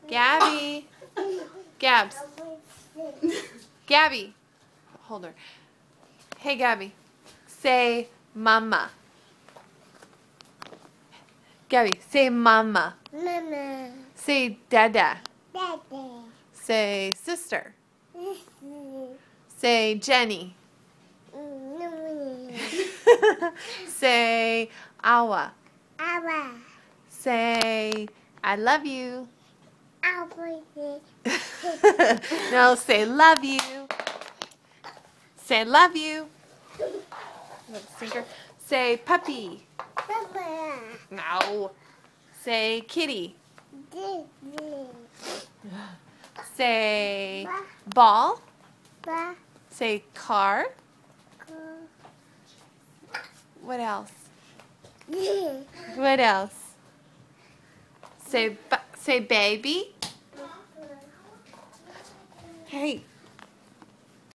Gabby. Gabs. Gabby. Hold her. Hey, Gabby. Say mama. Gabby, say mama. Mama. Say dada. Dada. Say sister. Say Jenny. Say awa. Awa. Say I love you. Awa. No, say love you. Say love you. Say puppy. Papa. No. Say kitty. Didi. Say ball. Ba. Say car. Ko. What else? Di. What else? Say baby. Hey.